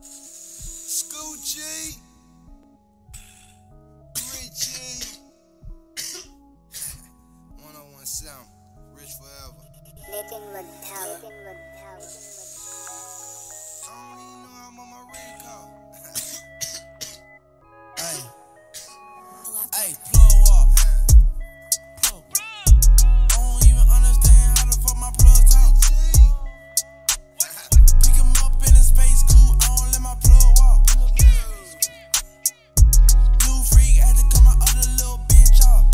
Scoochie, Richie, 1017, rich forever. Living with power. I don't even know how I'm on my ring call. Hey, plug up. I don't even understand how the fuck my plug talk. Pick him up in a space coupe, I don't let my plug walk. New freak had to cut my other little bitch off.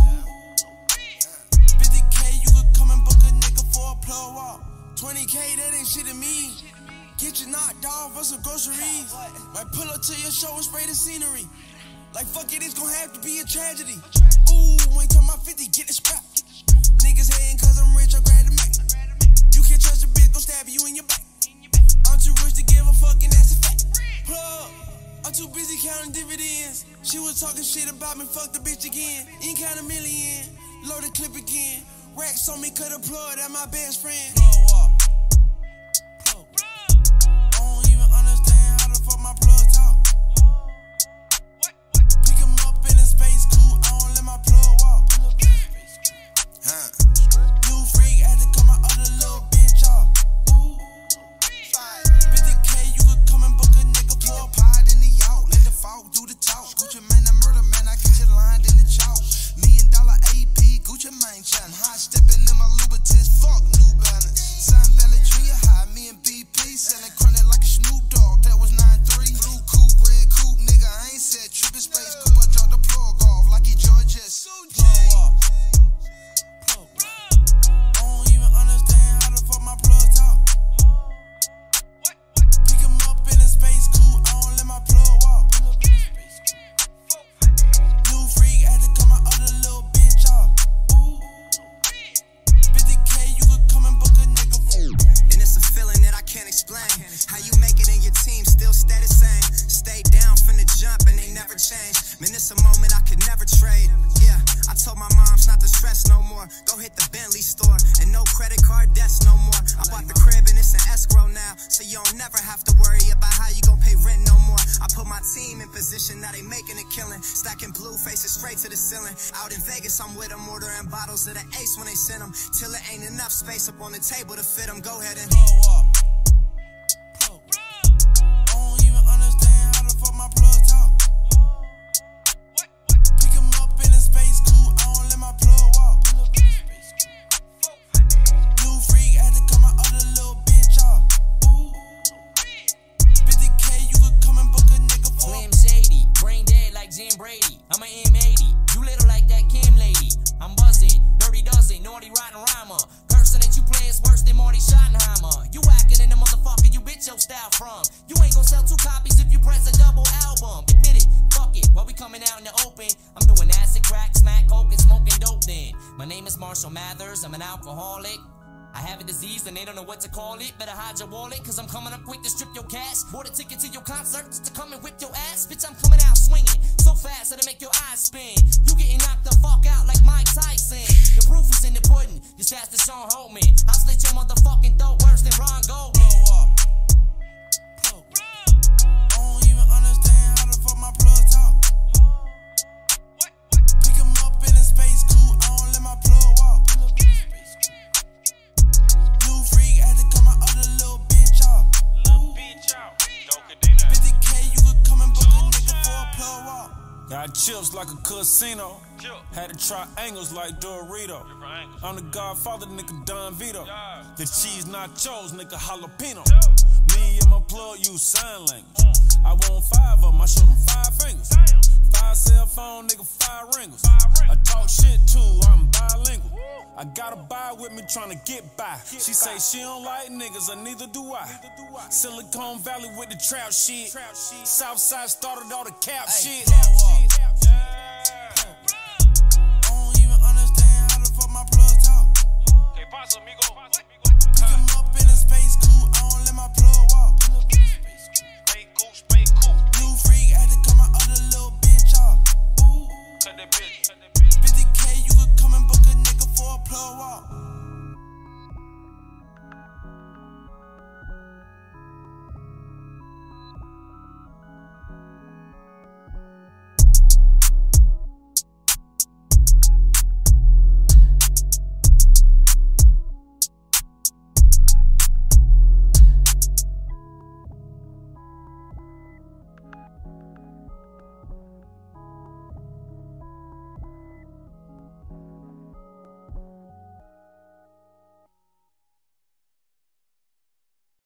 50K, you could come and book a nigga for a plug walk. 20K, that ain't shit to me. Get you knocked off for some groceries. Might pull up to your show and spray the scenery. Like fuck it, it's gon' have to be a tragedy. Ooh, when you talk about 50, get it scrapped. Niggas hating cause I'm rich, I grab the Mac. You can't trust a bitch, gon' stab you in your back. I'm too rich to give a fuck and that's a fact. Plug, I'm too busy counting dividends. She was talking shit about me, fuck the bitch again. Ain't count a million, load the clip again. Racks on me, cut a plug, that my best friend. Plug up. I don't even understand how the fuck my plug talk. New freak had to cut my other little bitch off. 50K, you could come and book a nigga for a Pod in the yacht, let the fog do the talk. Gucci man, that murder man, I get you lined in the chalk. $1 million AP, Gucci man, chatting hot, stepping in my Louboutins, fuck New Balance. Sun Valley Junior High, me and BP, selling chronic like a Snoop Dogg, that was 9-3. Blue coupe, red coupe, nigga, I ain't said trippin' space coupe, I dropped the plug off like he Georges. How you make it in your team, still stay the same. Stay down from the jump and they never change. Man, it's a moment I could never trade. Yeah, I told my moms not to stress no more. Go hit the Bentley store and no credit card debts no more. I bought the crib and it's an escrow now, so you don't never have to worry about how you gon' pay rent no more. I put my team in position, now they making a killing. Stacking blue faces straight to the ceiling. Out in Vegas, I'm with them, ordering bottles of the Ace when they send them. Till it ain't enough space up on the table to fit them. Go ahead and blow up. Brady, I'm an M80. You little like that Kim lady. I'm buzzing, dirty dozen, naughty rotten rhymer. Cursing that you play is worse than Marty Schottenheimer. You whacking in the motherfucker you bitch your style from. You ain't gon' sell 2 copies if you press a double album. Admit it, fuck it, while we coming out in the open. I'm doing acid, crack, smack, coke, and smoking dope then. My name is Marshall Mathers, I'm an alcoholic. I have a disease and they don't know what to call it. Better hide your wallet, cause I'm coming up quick to strip your cash. Bought a ticket to your concert just to come and whip your ass. Bitch, I'm coming out swinging so fast that'll make your eyes spin. You getting knocked the fuck out like Mike Tyson. The proof is in the pudding, just ask the Sean Holtman. I'll slit your motherfucking throat worse than Ron Goldman. Blow up. I don't even understand how the fuck my plug talk. Pick him up in a space coupe, I don't let my plug walk. Got chips like a casino. Had to try angles like Dorito. I'm the Godfather, nigga Don Vito. The cheese nachos, nigga jalapeno. Me and my plug use sign language. I want 5 of them, I show them 5 fingers. 5 cell phone, nigga, 5 ringers. I talk shit too, I'm bilingual. I got a buy with me tryna get by. She say she don't like niggas, and neither do I. Silicon Valley with the trap shit. Southside started all the cap shit. I don't even understand how the fuck my plug talk.